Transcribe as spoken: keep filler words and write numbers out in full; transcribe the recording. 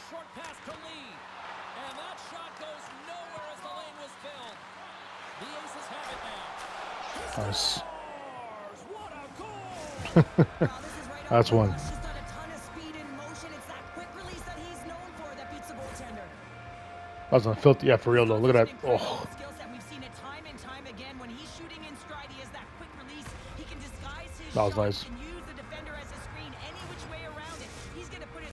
short pass to Lee. And that shot goes nowhere as the lane was filled. The Aces have it now. Nice. What a goal! Well, this is right That's on one. Rush. Just got a ton of speed in motion. It's that quick release that he's known for that beats the goaltender. That was a filthy. Yeah, for real though. Look at that. It's an incredible Oh, skill set. We've seen it time and time again. When he's shooting in stride, he has that quick release. He can disguise his that was shot nice. and use the defender as a screen any which way around it. He's going to put it